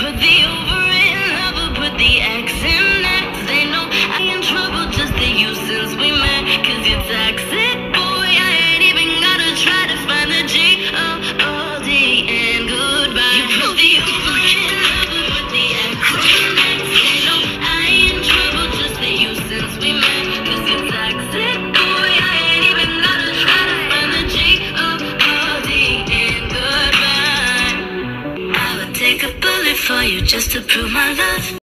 put the over in love, or put the X in next. They know I in trouble, just the you since we met. Cause you're toxic, boy. I ain't even gotta try to find the G-O-O-D and goodbye. You put the over in love, or put the X in next. They know I ain't in trouble, just the you since we met. Cause you're toxic, boy. I ain't even gotta try to find the G-O-O-D and goodbye. I would take a bullet for you just to prove